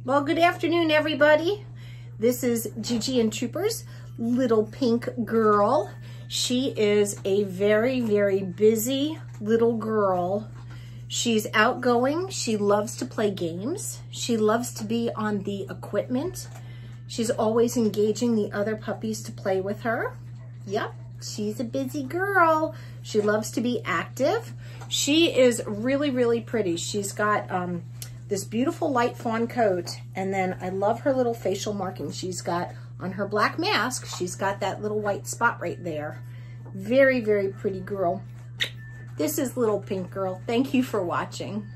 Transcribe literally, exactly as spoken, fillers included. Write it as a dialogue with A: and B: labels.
A: Well, good afternoon, everybody. This is Gigi and Troopers' little pink girl. She is a very, very busy little girl. She's outgoing. She loves to play games. She loves to be on the equipment. She's always engaging the other puppies to play with her. Yep, she's a busy girl. She loves to be active. She is really, really pretty. She's got um, this beautiful light fawn coat, and then I love her little facial marking. She's got on her black mask, she's got that little white spot right there. Very, very pretty girl. This is Little Pink Girl. Thank you for watching.